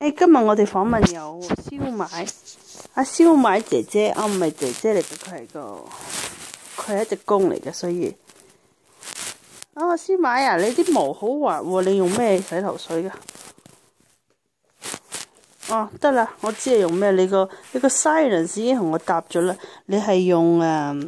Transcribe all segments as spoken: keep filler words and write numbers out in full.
誒，今日我哋訪問有燒賣，阿燒賣姐姐，啊唔係姐姐嚟嘅，佢係個佢係一隻公嚟嘅，所以啊燒賣啊，你啲毛好滑喎，你用咩洗頭水㗎？哦，得啦，我知係用咩，你個你個 silence 已經同我答咗啦，你係用誒，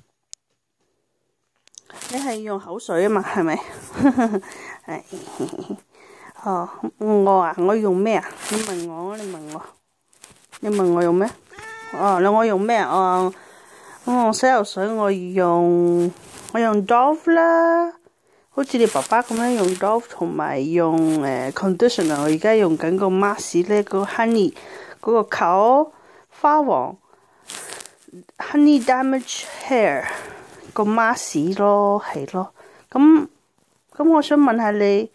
你係用口水啊嘛，係咪？係。哦，我啊，我用咩啊？你問我，你問我，你問我用咩？哦，你我用咩啊？哦，哦，洗頭水我用我用 Dove 啦，好似你爸爸咁樣用 Dove， 同埋用誒 conditioner。我而家用緊個 mask 咧，個 honey 嗰個球花王 honey damage hair 個 mask 咯，係咯。咁咁，我想問下你。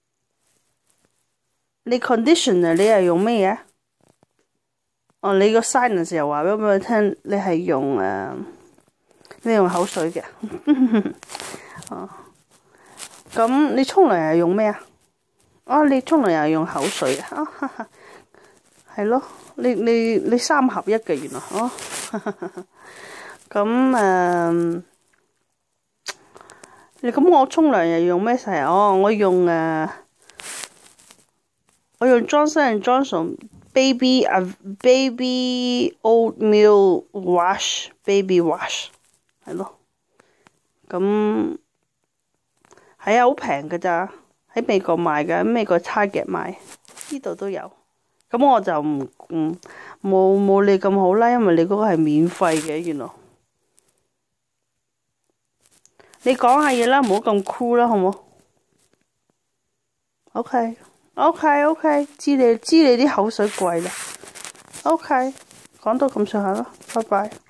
你 conditioner 你係用咩嘢？哦，你個 silence 又話俾我聽，你係用誒、呃，你用口水嘅。哦，咁你沖涼係用咩啊？哦，你沖涼又係用口水啊？係咯，你你你三合一嘅原來哦。咁誒、呃，你咁我沖涼又用咩洗？哦，我用誒。呃我用 Johnson and Johnson baby 啊 baby oatmeal wash baby wash 係咯，咁係啊，好平㗎咋，喺美國賣㗎，喺美國 Target 賣，呢度都有。咁我就唔唔冇冇你咁好啦，因為你嗰個係免費嘅原來。你講下嘢啦，唔好咁 cool 啦，好唔好 ？OK。OK OK， 知你知你啲口水貴啦。OK，講到咁上下啦，拜拜。